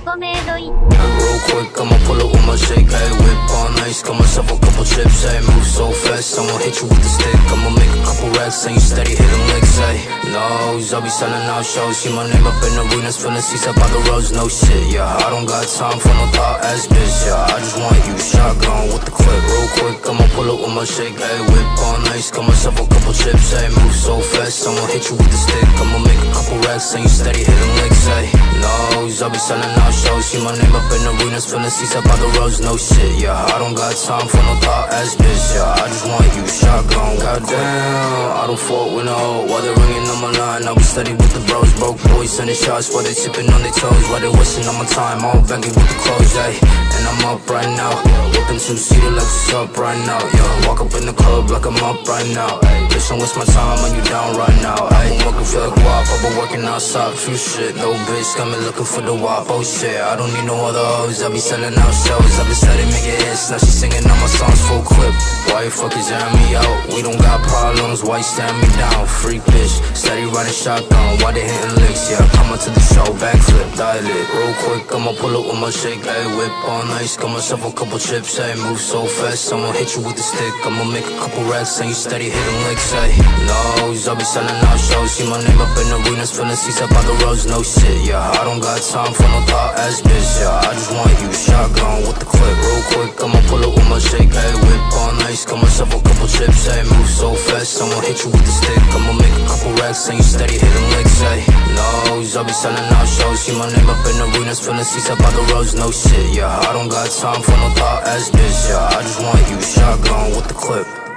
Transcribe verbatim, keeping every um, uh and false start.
ゴメイドイ Real quick, I'ma pull up with my shake, ayy. Whip on ice, got myself a couple chips, ayy. Move so fast, I'ma hit you with the stick. I'ma make a couple racks, and you steady hitting licks, ayy. Nose, I'll be selling out shows. See my name up in arenas, filling seats up by the roads, no shit, yeah. I don't got time for no thought ass bitch, yeah. I just want you shotgun with the clip. Real quick, I'ma pull up with my shake, ayy. Whip on ice, got myself a couple chips, ayy. Move so fast, I'ma hit you with the stick. I'ma make a couple racks, and you steady hitting licks, ayy. Nose, I'll be selling out shows. See my name up in arenas, filling seats up by the roads, no shit, yeah. I don't got time for no thought ass bitch, yeah. I just want you shotgun. Goddamn, I don't fault with no. While they're ringing on my line, I'll be steady with the bros. Broke boys sending shots while they sipping on their toes. While they wasting on my time, all baggy with the clothes, ayy. And I'm up right now, whipping two-seater like what's up right now, yeah. Walk up in the club like I'm up right now, ayy. Bitch, don't waste my time when you down right now, ayy. I'm working feel like W A P, I've been working outside, true shit. No bitch got me looking for the W A P, oh shit. I don't need no other hoes, I be selling out shows. I be steady making hits, now she singing all my songs full clip. Why you fuckers airing me out? We don't got problems, why you staring me down? Freak bitch, steady riding shotgun, why they hitting licks, yeah. Come to the show, backflip, dial it. Real quick, I'ma pull up with my shake, ayy. Whip on ice, got myself a couple chips, ayy. Move so fast, I'ma hit you with the stick. I'ma make a couple racks, and you steady hitting licks, ayy. Nose, I'll be selling out shows. See my name up in arenas, filling seats up by the roads, no shit, yeah. I don't got time for no thought ass bitch, yeah. I just want you shotgun with the clip. Real quick, I'ma pull up with my shake, ayy. Whip on ice, got myself a couple chips, ayy. Move so fast, I'ma hit you with the stick. I'ma make a couple racks, and you steady hitting licks, ayy. Nose, I'll be selling out shows. See my name up in arenas, filling seats up by the roads, no shit, yeah. I don't got time for no thought ass bitch, yeah. I just want you shotgun with the clip.